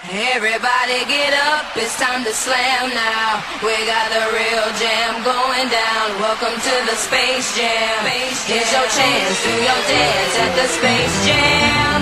Everybody get up, it's time to slam now. We got the real jam going down. Welcome to the Space Jam. Here's your chance, do your dance at the Space Jam.